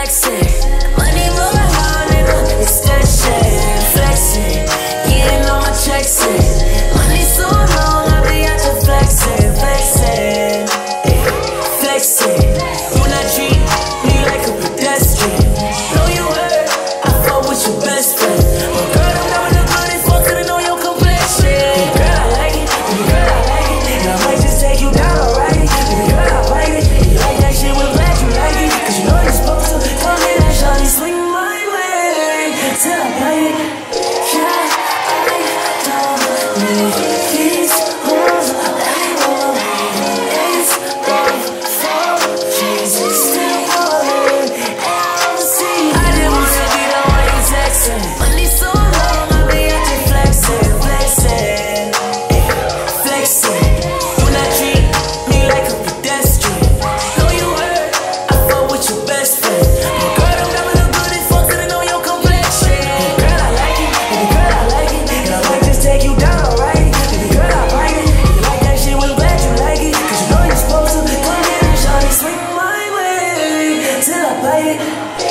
flexing. Money moving hard, nigga, it's that shit. Flexing, getting all my checks in. Money so long, I be out to flexing, flexing, flexing. Do not treat me like a pedestrian. Know you heard, I fuck with your best friend. But girl, I'm not with the bloody fuck, couldn't know your complexion. Girl, I like it, girl, I like it. And I might just take you down, alright? Baby girl, I bite it. You like that shit, we're glad you like it. Cause you know you're supposed to come in and shawty swing my way till I bite it. Yeah, I don't need these rules. Everyone is going for Jesus, still falling. I didn't wanna be the one you texting. Money so long, I be out there flexing, flexing, flexing. Do not treat me like a pedestrian. Know you heard, I fuck with your best friend. But girl, I'm not with the bloody fuck, couldn't know your complexion. Girl, I like it, baby girl, I like it. And I might just take you down, alright? Baby girl, I bite it. You like that shit, we're glad you like it. Cause you know you're supposed to come in and shawty swing my way till I bite it.